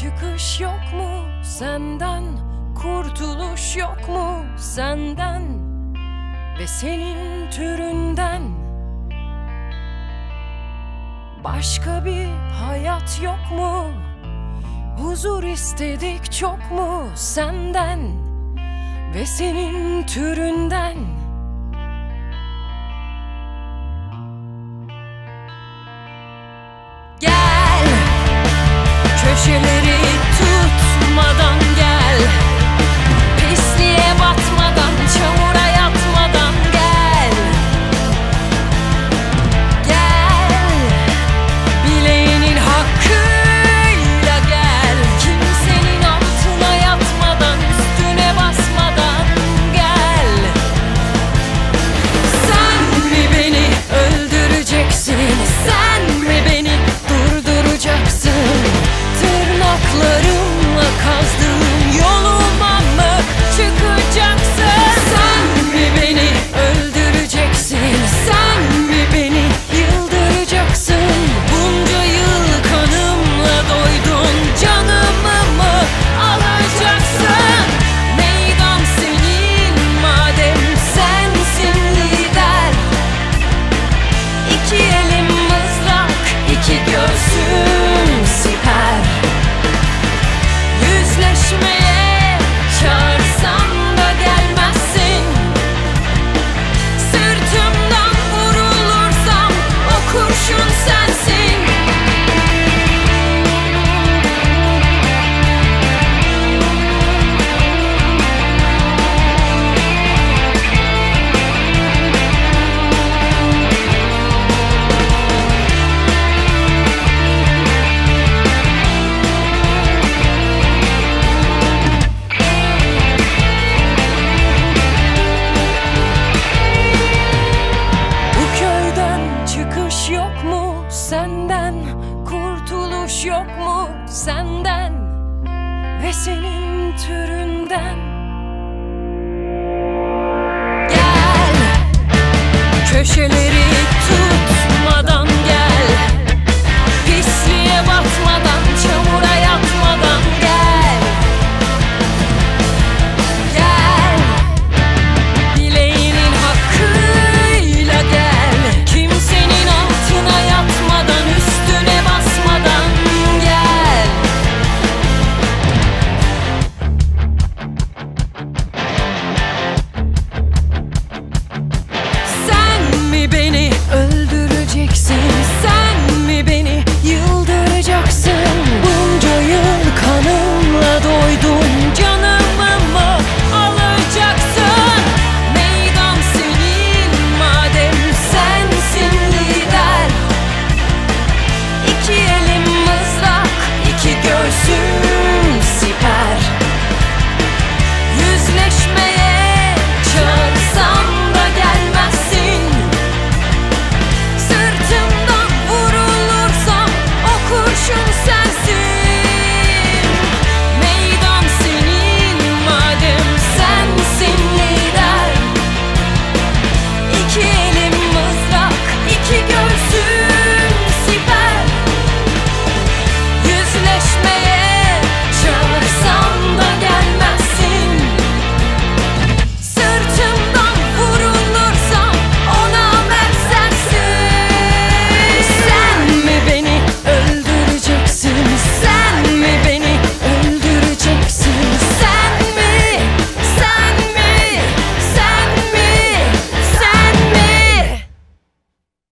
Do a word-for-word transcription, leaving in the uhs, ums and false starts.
çıkış yok mu senden? Kurtuluş yok mu senden ve senin türünden? Başka bir hayat yok mu? Huzur istedik çok mu senden ve senin türünden? Gel, köşeleri tutmadan gel, pisliğe batmadan, çamura yatmadan gel. Gel, bileğinin hakkıyla gel, kimsenin altına yatmadan, üstüne basmadan gel. Sen mi beni öldüreceksin? Sen mi beni durduracaksın? Tırnaklarımla kazdığım yoluma mı çıkacaksın? Sen mi beni öldüreceksin? Sen mi beni yıldıracaksın? Bunca yıl kanımla doydun, canımı mı alacaksın? Meydan senin madem sensin lider. İki elim mızrak, iki göğsüm siper. Yüzleşmeye çağırsam da gelmezsin. Sırtımdan vurulursam o kurşun sensin. Bu köyden çıkış yok mu senden? Kurtuluş yok mu senden ve senin türünden? Gel, köşeleri